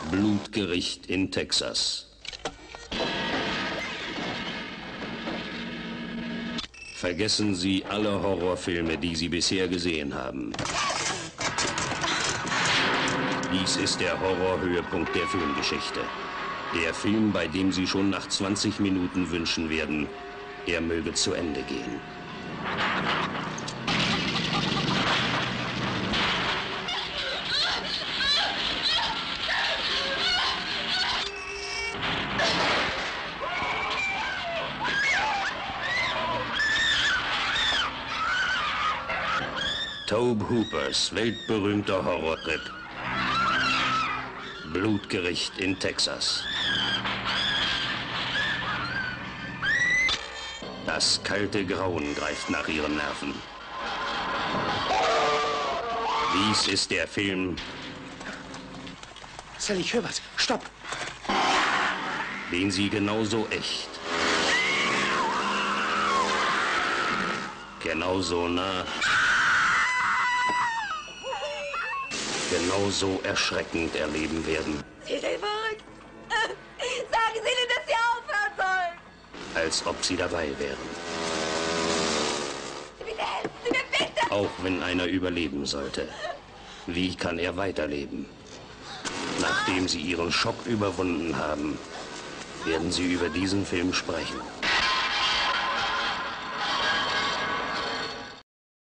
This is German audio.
Blutgericht in Texas. Vergessen Sie alle Horrorfilme, die Sie bisher gesehen haben. Dies ist der Horrorhöhepunkt der Filmgeschichte. Der Film, bei dem Sie schon nach 20 Minuten wünschen werden, er möge zu Ende gehen. Tobe Hoopers weltberühmter Horrortrip. Blutgericht in Texas. Das kalte Grauen greift nach Ihren Nerven. Dies ist der Film... Sally, ich höre was. Stopp! ...den Sie genauso echt, genauso nah, genauso erschreckend erleben werden. Sie sind verrückt! Sagen Sie ihnen, dass sie aufhören sollen! Als ob Sie dabei wären. Bitte helfen Sie mir, bitte! Auch wenn einer überleben sollte. Wie kann er weiterleben? Nachdem Sie Ihren Schock überwunden haben, werden Sie über diesen Film sprechen.